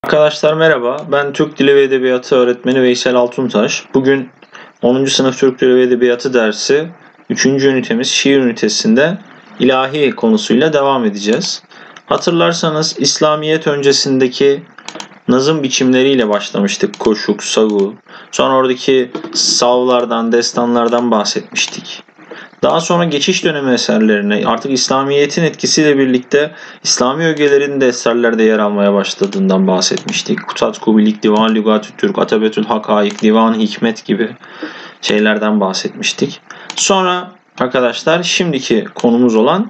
Arkadaşlar merhaba. Ben Türk Dili ve Edebiyatı öğretmeni Veysel Altuntaş. Bugün 10. sınıf Türk Dili ve Edebiyatı dersi 3. ünitemiz şiir ünitesinde ilahi konusuyla devam edeceğiz. Hatırlarsanız İslamiyet öncesindeki nazım biçimleriyle başlamıştık. Koşuk, sagu. Sonra oradaki savlardan, destanlardan bahsetmiştik. Daha sonra geçiş dönemi eserlerine artık İslamiyet'in etkisiyle birlikte İslami ögelerin de eserlerde yer almaya başladığından bahsetmiştik. Kutat Kubilik, Divan Lügatü Türk, Atabetül Hakaik, Divan Hikmet gibi şeylerden bahsetmiştik. Sonra arkadaşlar şimdiki konumuz olan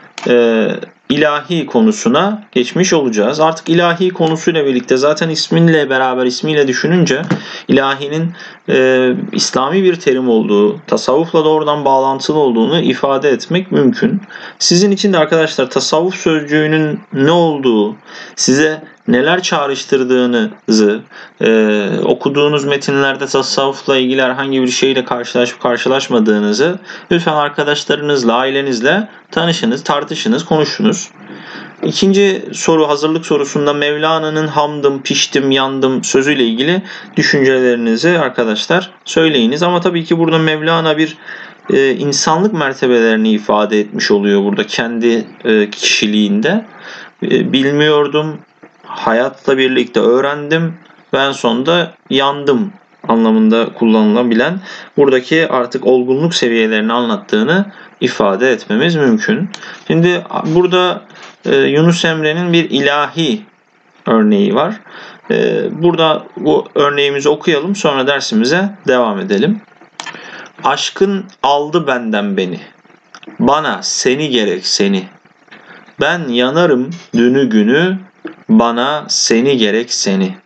ilahi konusuna geçmiş olacağız. Artık ilahi konusuyla birlikte zaten ismiyle düşününce ilahinin İslami bir terim olduğu, tasavvufla doğrudan bağlantılı olduğunu ifade etmek mümkün. Sizin için de arkadaşlar tasavvuf sözcüğünün ne olduğu, size neler çağrıştırdığınızı, okuduğunuz metinlerde tasavvufla ilgili herhangi bir şeyle karşılaşıp karşılaşmadığınızı lütfen arkadaşlarınızla, ailenizle tanışınız, tartışınız, konuşunuz. İkinci soru, hazırlık sorusunda Mevlana'nın hamdım, piştim, yandım sözüyle ilgili düşüncelerinizi arkadaşlar söyleyiniz. Ama tabii ki burada Mevlana bir insanlık mertebelerini ifade etmiş oluyor burada kendi kişiliğinde. Bilmiyordum, hayatla birlikte öğrendim ve en sonunda yandım anlamında kullanılabilen buradaki artık olgunluk seviyelerini anlattığını ifade etmemiz mümkün. Şimdi burada Yunus Emre'nin bir ilahi örneği var. Burada bu örneğimizi okuyalım, sonra dersimize devam edelim. Aşkın aldı benden beni, bana seni gerek seni. Ben yanarım dünü günü, bana seni gerek seni.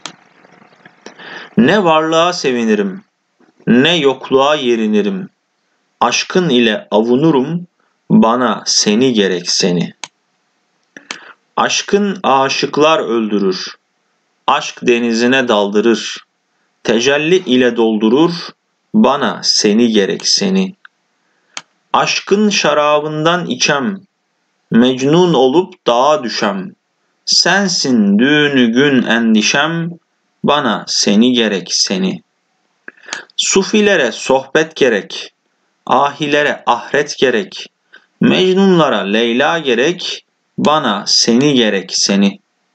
Ne varlığa sevinirim, ne yokluğa yerinirim. Aşkın ile avunurum, bana seni gerek seni. Aşkın aşıklar öldürür, aşk denizine daldırır. Tecelli ile doldurur, bana seni gerek seni. Aşkın şarabından içem, mecnun olup dağa düşem. Sensin düğünü gün endişem, bana seni gerek seni. Sufilere sohbet gerek, ahilere ahret gerek. Mecnunlara Leyla gerek, bana seni gerek seni.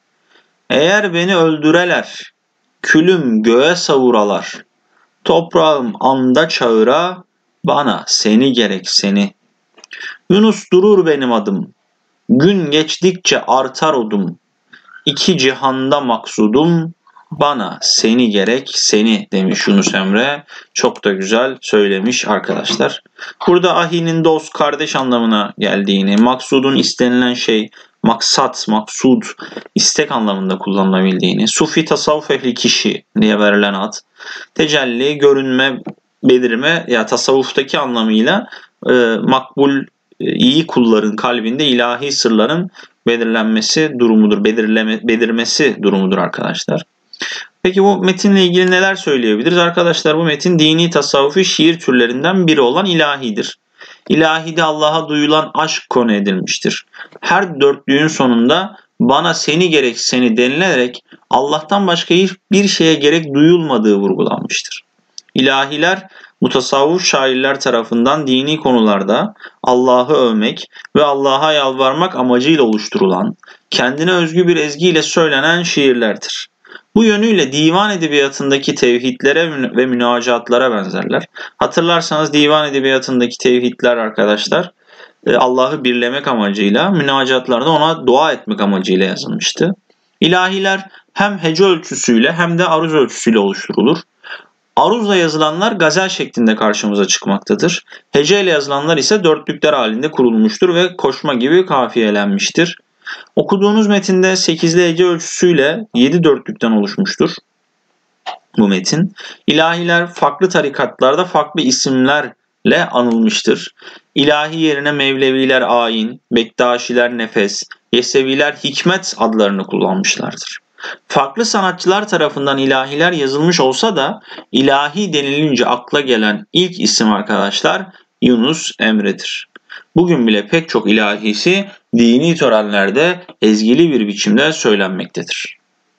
Eğer beni öldüreler, külüm göğe savuralar. Toprağım anda çağıra, bana seni gerek seni. Yunus durur benim adım, gün geçtikçe artar odum. İki cihanda maksudum, bana seni gerek seni demiş Yunus Emre. Çok da güzel söylemiş arkadaşlar. Burada ahinin dost, kardeş anlamına geldiğini, maksudun istenilen şey, maksat, maksud, istek anlamında kullanılabildiğini, sufi tasavvuf ehli kişi diye verilen ad, tecelli, görünme, belirme ya tasavvuftaki anlamıyla makbul, iyi kulların kalbinde ilahi sırların belirlenmesi durumudur, belirmesi durumudur arkadaşlar. Peki bu metinle ilgili neler söyleyebiliriz? Arkadaşlar bu metin dini tasavvufi şiir türlerinden biri olan ilahidir. İlahide Allah'a duyulan aşk konu edilmiştir. Her dörtlüğün sonunda bana seni gerek seni denilerek Allah'tan başka hiçbir şeye gerek duyulmadığı vurgulanmıştır. İlahiler mutasavvuf şairler tarafından dini konularda Allah'ı övmek ve Allah'a yalvarmak amacıyla oluşturulan, kendine özgü bir ezgiyle söylenen şiirlerdir. Bu yönüyle divan edebiyatındaki tevhidlere ve münacatlara benzerler. Hatırlarsanız divan edebiyatındaki tevhidler arkadaşlar Allah'ı birlemek amacıyla, münacatlarda ona dua etmek amacıyla yazılmıştı. İlahiler hem hece ölçüsüyle hem de aruz ölçüsüyle oluşturulur. Aruzla yazılanlar gazel şeklinde karşımıza çıkmaktadır. Hece ile yazılanlar ise dörtlükler halinde kurulmuştur ve koşma gibi kafiyelenmiştir. Okuduğunuz metinde 8'li hece ölçüsüyle 7 dörtlükten oluşmuştur bu metin. İlahiler farklı tarikatlarda farklı isimlerle anılmıştır. İlahi yerine Mevleviler ayin, Bektaşiler nefes, Yeseviler hikmet adlarını kullanmışlardır. Farklı sanatçılar tarafından ilahiler yazılmış olsa da ilahi denilince akla gelen ilk isim arkadaşlar Yunus Emre'dir. Bugün bile pek çok ilahisi dini törenlerde ezgili bir biçimde söylenmektedir.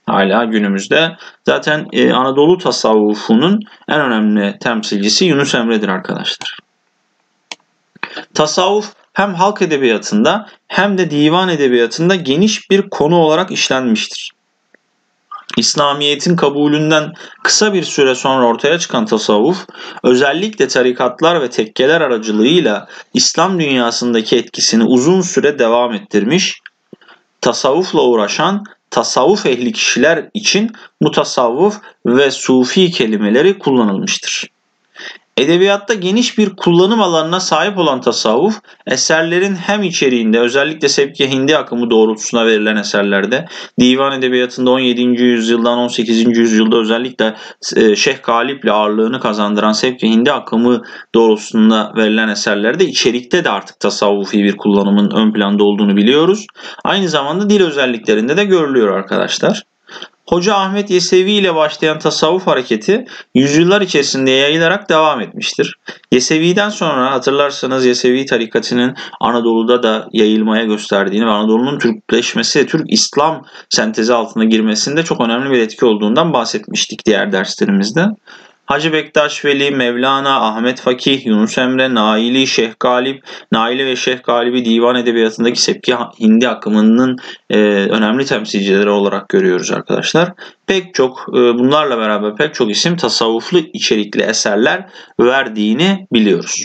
hala günümüzde. Zaten Anadolu tasavvufunun en önemli temsilcisi Yunus Emre'dir arkadaşlar. Tasavvuf hem halk edebiyatında hem de divan edebiyatında geniş bir konu olarak işlenmiştir. İslamiyet'in kabulünden kısa bir süre sonra ortaya çıkan tasavvuf, özellikle tarikatlar ve tekkeler aracılığıyla İslam dünyasındaki etkisini uzun süre devam ettirmiş, tasavvufla uğraşan tasavvuf ehli kişiler için mutasavvuf ve sufi kelimeleri kullanılmıştır. Edebiyatta geniş bir kullanım alanına sahip olan tasavvuf, eserlerin hem içeriğinde, özellikle Sebki Hindi akımı doğrultusuna verilen eserlerde, divan edebiyatında 17. yüzyıldan 18. yüzyılda özellikle Şeyh Galip'le ağırlığını kazandıran Sebki Hindi akımı doğrultusunda verilen eserlerde içerikte de artık tasavvufi bir kullanımın ön planda olduğunu biliyoruz. Aynı zamanda dil özelliklerinde de görülüyor arkadaşlar. Hoca Ahmet Yesevi ile başlayan tasavvuf hareketi yüzyıllar içerisinde yayılarak devam etmiştir. Yesevi'den sonra hatırlarsanız Yesevi tarikatının Anadolu'da da yayılmaya gösterdiğini ve Anadolu'nun Türkleşmesi, Türk-İslam sentezi altına girmesinde çok önemli bir etki olduğundan bahsetmiştik diğer derslerimizde. Hacı Bektaş Veli, Mevlana, Ahmet Fakih, Yunus Emre, Naili, Şeyh Galip, Naili ve Şeyh Galip'i divan edebiyatındaki Sebki Hindi akımının önemli temsilcileri olarak görüyoruz arkadaşlar. Pek çok bunlarla beraber pek çok isim tasavvuflu içerikli eserler verdiğini biliyoruz.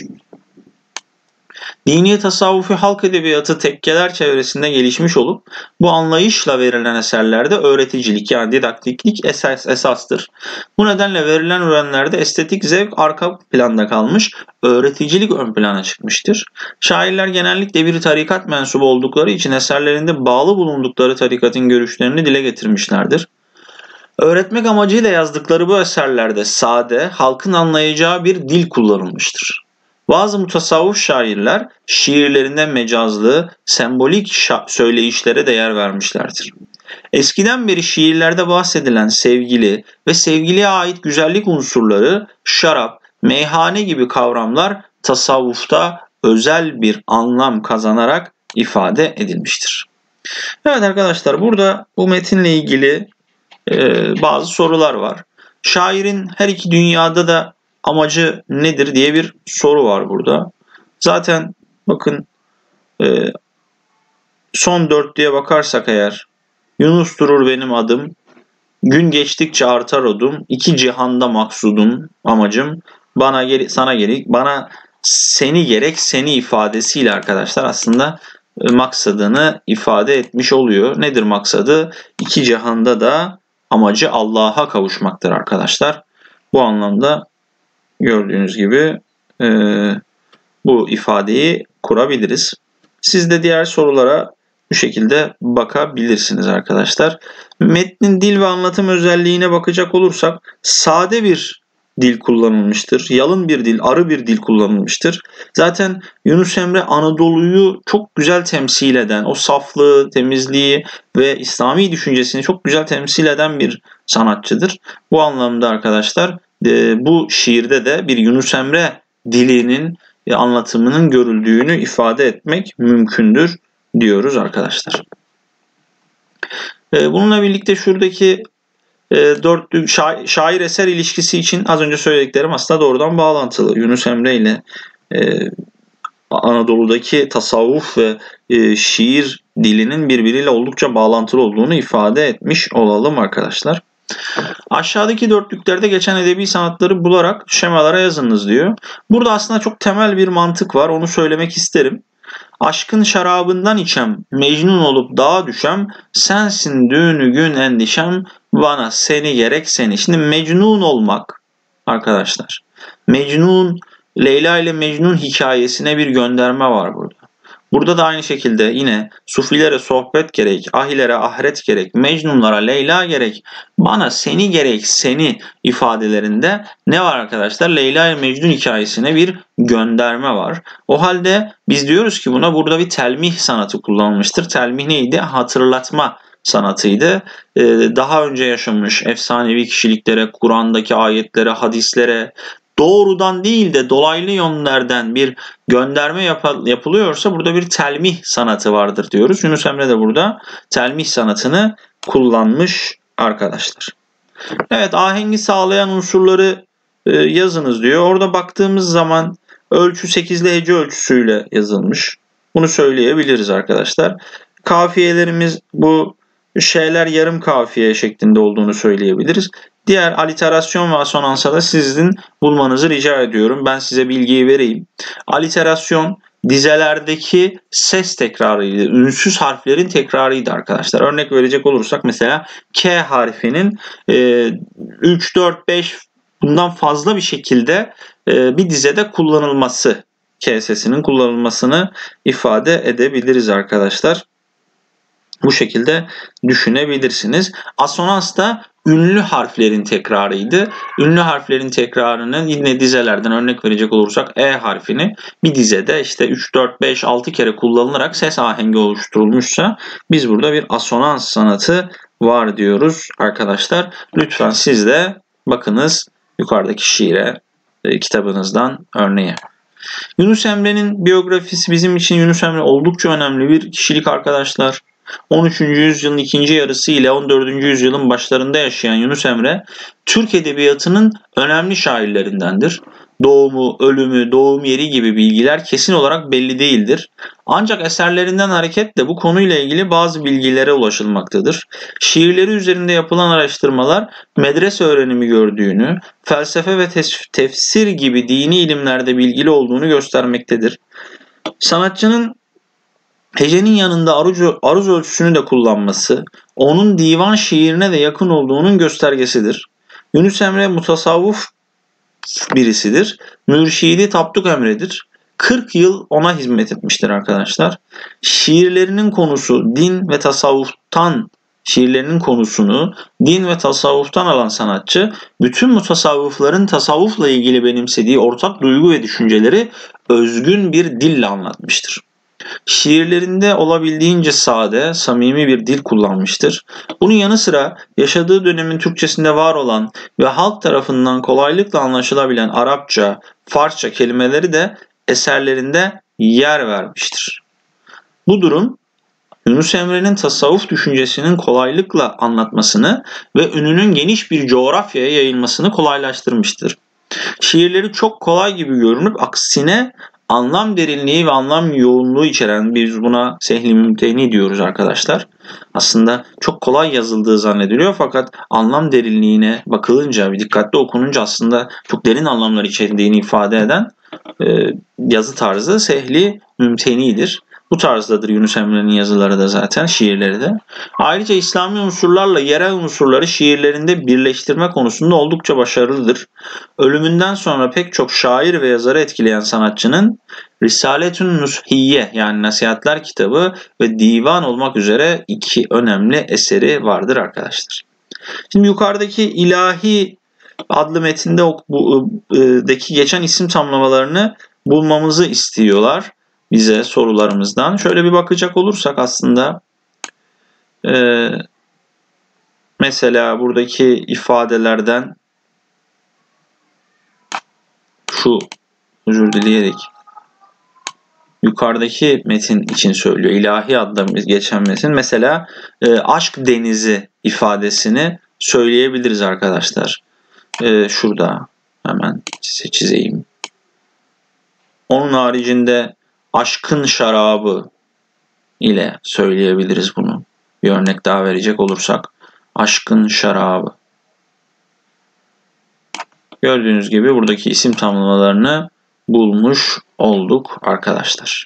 Dini tasavvufi halk edebiyatı tekkeler çevresinde gelişmiş olup bu anlayışla verilen eserlerde öğreticilik yani didaktiklik esastır. Bu nedenle verilen öğrenlerde estetik zevk arka planda kalmış, öğreticilik ön plana çıkmıştır. Şairler genellikle bir tarikat mensubu oldukları için eserlerinde bağlı bulundukları tarikatın görüşlerini dile getirmişlerdir. Öğretmek amacıyla yazdıkları bu eserlerde sade, halkın anlayacağı bir dil kullanılmıştır. Bazı mutasavvuf şairler şiirlerinde mecazlı, sembolik söyleyişlere de yer vermişlerdir. Eskiden beri şiirlerde bahsedilen sevgili ve sevgiliye ait güzellik unsurları, şarap, meyhane gibi kavramlar tasavvufta özel bir anlam kazanarak ifade edilmiştir. Evet arkadaşlar, burada bu metinle ilgili bazı sorular var. Şairin her iki dünyada da amacı nedir diye bir soru var burada. Zaten bakın son dörtlüğe bakarsak eğer, Yunus durur benim adım, gün geçtikçe artar odum, iki cihanda maksudum, amacım, bana seni gerek seni ifadesiyle arkadaşlar aslında maksadını ifade etmiş oluyor. Nedir maksadı? İki cihanda da amacı Allah'a kavuşmaktır arkadaşlar. Bu anlamda gördüğünüz gibi bu ifadeyi kurabiliriz. Siz de diğer sorulara bu şekilde bakabilirsiniz arkadaşlar. Metnin dil ve anlatım özelliğine bakacak olursak sade bir dil kullanılmıştır. Yalın bir dil, arı bir dil kullanılmıştır. Zaten Yunus Emre Anadolu'yu çok güzel temsil eden, o saflığı, temizliği ve İslami düşüncesini çok güzel temsil eden bir sanatçıdır. Bu anlamda arkadaşlar bu şiirde de bir Yunus Emre dilinin anlatımının görüldüğünü ifade etmek mümkündür diyoruz arkadaşlar. Bununla birlikte şuradaki dörtlü şair eser ilişkisi için az önce söylediklerim aslında doğrudan bağlantılı. Yunus Emre ile Anadolu'daki tasavvuf ve şiir dilinin birbiriyle oldukça bağlantılı olduğunu ifade etmiş olalım arkadaşlar. Aşağıdaki dörtlüklerde geçen edebi sanatları bularak şemalara yazınız diyor. Burada aslında çok temel bir mantık var. Onu söylemek isterim. Aşkın şarabından içem, mecnun olup dağa düşem, sensin düğünü gün endişem, bana seni gerek seni. Şimdi mecnun olmak arkadaşlar. Mecnun, Leyla ile Mecnun hikayesine bir gönderme var burada. Burada da aynı şekilde yine sufilere sohbet gerek, ahilere ahiret gerek, mecnunlara Leyla gerek, bana seni gerek seni ifadelerinde ne var arkadaşlar? Leyla ile Mecnun hikayesine bir gönderme var. O halde biz diyoruz ki buna burada bir telmih sanatı kullanılmıştır. Telmih neydi? Hatırlatma sanatıydı. Daha önce yaşamış efsanevi kişiliklere, Kur'an'daki ayetlere, hadislere doğrudan değil de dolaylı yönlerden bir gönderme yapılıyorsa burada bir telmih sanatı vardır diyoruz. Yunus Emre de burada telmih sanatını kullanmış arkadaşlar. Evet, ahengi sağlayan unsurları yazınız diyor. Orada baktığımız zaman ölçü 8'li hece ölçüsüyle yazılmış. Bunu söyleyebiliriz arkadaşlar. Kafiyelerimiz bu şeyler yarım kafiye şeklinde olduğunu söyleyebiliriz. Diğer aliterasyon ve asonansa da sizin bulmanızı rica ediyorum. Ben size bilgiyi vereyim. Aliterasyon dizelerdeki ses tekrarıydı. Ünsüz harflerin tekrarıydı arkadaşlar. Örnek verecek olursak mesela K harfinin 3, 4, 5 bundan fazla bir şekilde bir dizede kullanılması, K sesinin kullanılmasını ifade edebiliriz arkadaşlar. Bu şekilde düşünebilirsiniz. Asonans da ünlü harflerin tekrarıydı. Ünlü harflerin tekrarının yine dizelerden örnek verecek olursak E harfini bir dizede işte 3, 4, 5, 6 kere kullanılarak ses ahengi oluşturulmuşsa biz burada bir asonans sanatı var diyoruz arkadaşlar. Lütfen siz de bakınız yukarıdaki şiire kitabınızdan örneğe. Yunus Emre'nin biyografisi bizim için Yunus Emre oldukça önemli bir kişilik arkadaşlar. 13. yüzyılın ikinci yarısı ile 14. yüzyılın başlarında yaşayan Yunus Emre, Türk edebiyatının önemli şairlerindendir. Doğumu, ölümü, doğum yeri gibi bilgiler kesin olarak belli değildir. Ancak eserlerinden hareketle bu konuyla ilgili bazı bilgilere ulaşılmaktadır. Şiirleri üzerinde yapılan araştırmalar medrese öğrenimi gördüğünü, felsefe ve tefsir gibi dini ilimlerde bilgili olduğunu göstermektedir. Sanatçının hecenin yanında aruz ölçüsünü de kullanması, onun divan şiirine de yakın olduğunun göstergesidir. Yunus Emre mutasavvuf birisidir. Mürşidi Tapduk Emre'dir. 40 yıl ona hizmet etmiştir arkadaşlar. Şiirlerinin konusunu din ve tasavvuftan alan sanatçı, bütün mutasavvıfların tasavvufla ilgili benimsediği ortak duygu ve düşünceleri özgün bir dille anlatmıştır. Şiirlerinde olabildiğince sade, samimi bir dil kullanmıştır. Bunun yanı sıra yaşadığı dönemin Türkçesinde var olan ve halk tarafından kolaylıkla anlaşılabilen Arapça, Farsça kelimeleri de eserlerinde yer vermiştir. Bu durum Yunus Emre'nin tasavvuf düşüncesinin kolaylıkla anlatmasını ve ününün geniş bir coğrafyaya yayılmasını kolaylaştırmıştır. Şiirleri çok kolay gibi görünüp aksine anlam derinliği ve anlam yoğunluğu içeren, biz buna sehli mümteni diyoruz arkadaşlar. Aslında çok kolay yazıldığı zannediliyor fakat anlam derinliğine bakılınca, dikkatli okununca aslında çok derin anlamlar içerdiğini ifade eden yazı tarzı sehli mümtenidir. Bu tarzdadır Yunus Emre'nin yazıları da zaten, şiirleri de. Ayrıca İslami unsurlarla yerel unsurları şiirlerinde birleştirme konusunda oldukça başarılıdır. Ölümünden sonra pek çok şair ve yazarı etkileyen sanatçının Risaletün Nushiye yani Nasihatler kitabı ve divan olmak üzere iki önemli eseri vardır arkadaşlar. Şimdi yukarıdaki ilahi adlı metindeki geçen isim tamlamalarını bulmamızı istiyorlar bize sorularımızdan. Şöyle bir bakacak olursak aslında mesela buradaki ifadelerden özür dileyerek yukarıdaki metin için söylüyor. İlahi adlı geçen metin. Mesela aşk denizi ifadesini söyleyebiliriz arkadaşlar. Şurada hemen size çizeyim. Onun haricinde aşkın şarabı ile söyleyebiliriz bunu. Bir örnek daha verecek olursak aşkın şarabı. Gördüğünüz gibi buradaki isim tamlamalarını bulmuş olduk arkadaşlar.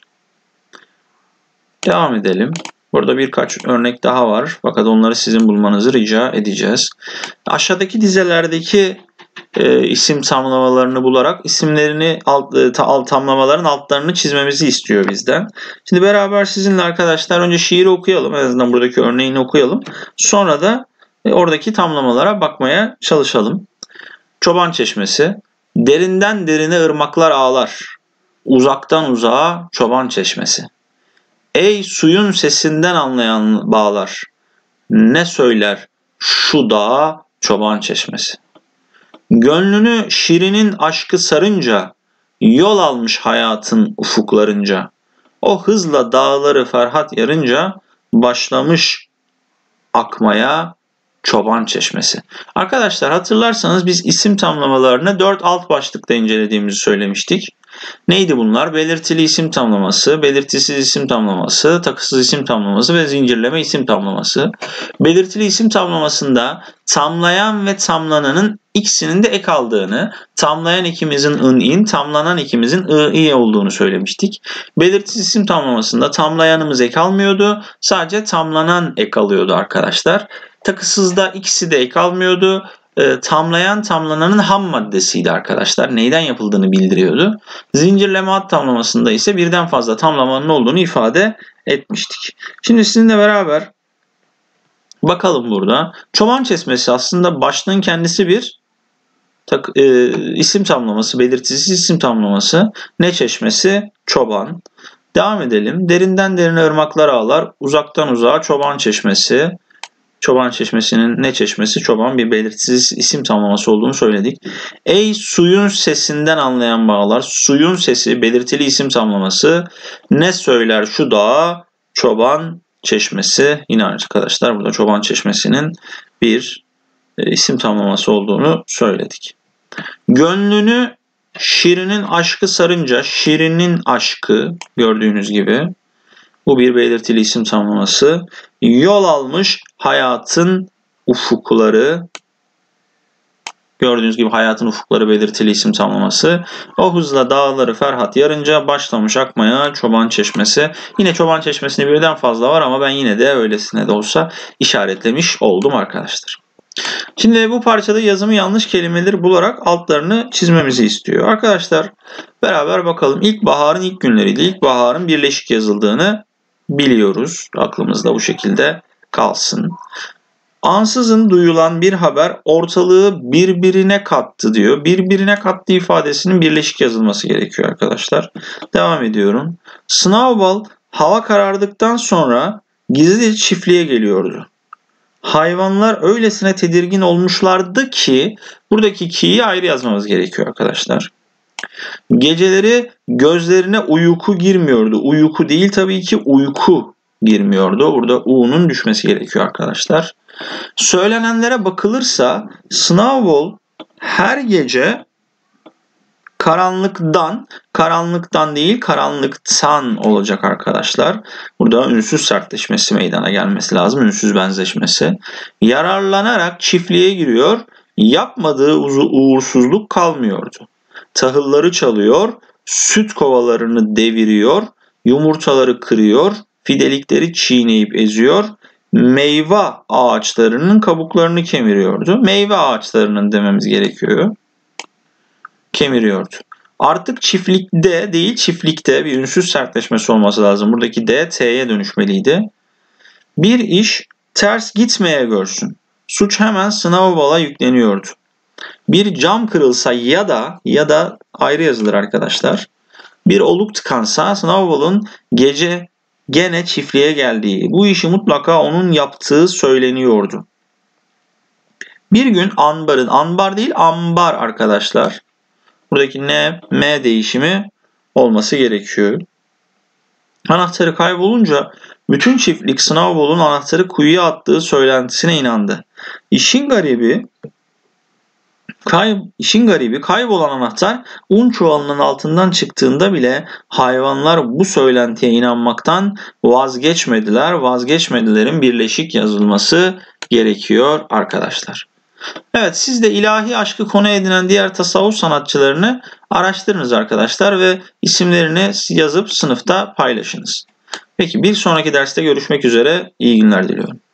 Devam edelim. Burada birkaç örnek daha var fakat onları sizin bulmanızı rica edeceğiz. Aşağıdaki dizelerdeki isim tamlamalarını bularak isimlerini tamlamaların altlarını çizmemizi istiyor bizden. Şimdi beraber sizinle arkadaşlar önce şiiri okuyalım. En azından buradaki örneğini okuyalım. Sonra da oradaki tamlamalara bakmaya çalışalım. Çoban Çeşmesi. Derinden derine ırmaklar ağlar. Uzaktan uzağa çoban çeşmesi. Ey suyun sesinden anlayan bağlar. Ne söyler şu dağa çoban çeşmesi. Gönlünü şirinin aşkı sarınca, yol almış hayatın ufuklarınca. O hızla dağları ferhat yarınca, başlamış akmaya Çoban Çeşmesi. Arkadaşlar hatırlarsanız biz isim tamlamalarını 4 alt başlıkta incelediğimizi söylemiştik. Neydi bunlar? Belirtili isim tamlaması, belirtisiz isim tamlaması, takısız isim tamlaması ve zincirleme isim tamlaması. Belirtili isim tamlamasında tamlayan ve tamlananın ikisinin de ek aldığını, tamlayan ikimizin in, tamlanan ikimizin i olduğunu söylemiştik. Belirtisiz isim tamlamasında tamlayanımız ek almıyordu, sadece tamlanan ek alıyordu arkadaşlar. Takısızda ikisi de ek almıyordu. Tamlayan tamlananın ham maddesiydi arkadaşlar. Neyden yapıldığını bildiriyordu. Zincirleme ad tamlamasında ise birden fazla tamlamanın olduğunu ifade etmiştik. Şimdi sizinle beraber bakalım burada. Çoban Çeşmesi aslında başlığın kendisi bir isim tamlaması, belirtisiz isim tamlaması. Ne çeşmesi? Çoban. Devam edelim. Derinden derine ırmaklar ağlar, uzaktan uzağa çoban çeşmesi. Çoban Çeşmesi'nin ne çeşmesi? Çoban bir belirtisiz isim tamlaması olduğunu söyledik. Ey suyun sesinden anlayan bağlar. Suyun sesi belirtili isim tamlaması. Ne söyler şu dağa? Çoban Çeşmesi. Yine arkadaşlar burada Çoban Çeşmesi'nin bir isim tamlaması olduğunu söyledik. Gönlünü şirinin aşkı sarınca, şirinin aşkı gördüğünüz gibi. Bu bir belirtili isim tamlaması. Yol almış hayatın ufukları. Gördüğünüz gibi hayatın ufukları belirtili isim tamlaması. O hızla dağları Ferhat yarınca başlamış akmaya Çoban Çeşmesi. Yine Çoban Çeşmesi'ne birden fazla var ama ben yine de öylesine de olsa işaretlemiş oldum arkadaşlar. Şimdi bu parçada yazımı yanlış kelimeleri bularak altlarını çizmemizi istiyor. Arkadaşlar beraber bakalım. İlkbaharın ilk günleriydi. İlkbaharın birleşik yazıldığını biliyoruz. Aklımızda bu şekilde kalsın. Ansızın duyulan bir haber ortalığı birbirine kattı diyor. Birbirine kattı ifadesinin birleşik yazılması gerekiyor arkadaşlar. Devam ediyorum. Snowball hava karardıktan sonra gizli çiftliğe geliyordu. Hayvanlar öylesine tedirgin olmuşlardı ki buradaki ki'yi ayrı yazmamız gerekiyor arkadaşlar. Geceleri gözlerine uyku girmiyordu. Uyku değil tabii ki uyku girmiyordu. Burada u'nun düşmesi gerekiyor arkadaşlar. Söylenenlere bakılırsa Snowball her gece karanlıktan değil karanlıktan olacak arkadaşlar. Burada ünsüz sertleşmesi meydana gelmesi lazım. Ünsüz benzeşmesi. Yararlanarak çiftliğe giriyor. Yapmadığı uğursuzluk kalmıyordu. Tahılları çalıyor, süt kovalarını deviriyor, yumurtaları kırıyor, fidelikleri çiğneyip eziyor, meyve ağaçlarının kabuklarını kemiriyordu. Meyve ağaçlarının dememiz gerekiyor. Kemiriyordu. Artık çiftlikte değil çiftlikte bir ünsüz sertleşmesi olması lazım. Buradaki D T'ye dönüşmeliydi. Bir iş ters gitmeye görsün. Suç hemen Snowball'a yükleniyordu. Bir cam kırılsa ya da ayrı yazılır arkadaşlar. Bir oluk tıkansa Snowball'un gene çiftliğe geldiği, bu işi mutlaka onun yaptığı söyleniyordu. Bir gün ambar değil ambar arkadaşlar. Buradaki N, M değişimi olması gerekiyor. Anahtarı kaybolunca bütün çiftlik Snowball'un anahtarı kuyuya attığı söylentisine inandı. İşin garibi kaybolan anahtar un çuvalının altından çıktığında bile hayvanlar bu söylentiye inanmaktan vazgeçmediler. Vazgeçmedilerin birleşik yazılması gerekiyor arkadaşlar. Evet, siz de ilahi aşkı konu edinen diğer tasavvuf sanatçılarını araştırınız arkadaşlar ve isimlerini yazıp sınıfta paylaşınız. Peki bir sonraki derste görüşmek üzere. İyi günler diliyorum.